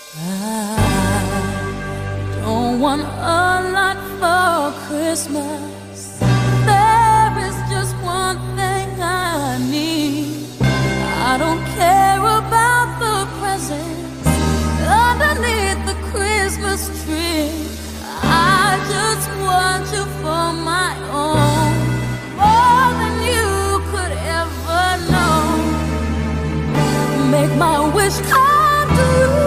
I don't want a lot for Christmas. There is just one thing I need. I don't care about the presents underneath the Christmas tree. I just want you for my own, more than you could ever know. Make my wish come true.